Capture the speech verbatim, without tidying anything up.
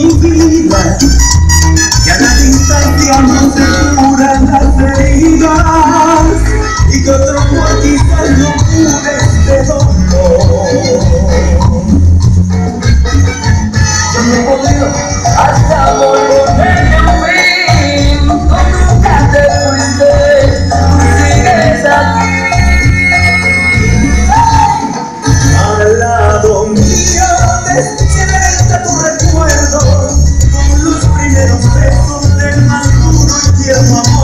mi vida, y a la distancia no se curan las heridas, y que otro amor quizás no cure este dolor. Yo no he podido hasta volver a fin, tú nunca te fuiste, tú sigues aquí. Al lado mío despierta tu recuerdo, como los primeros besos del más duro y tierno amor.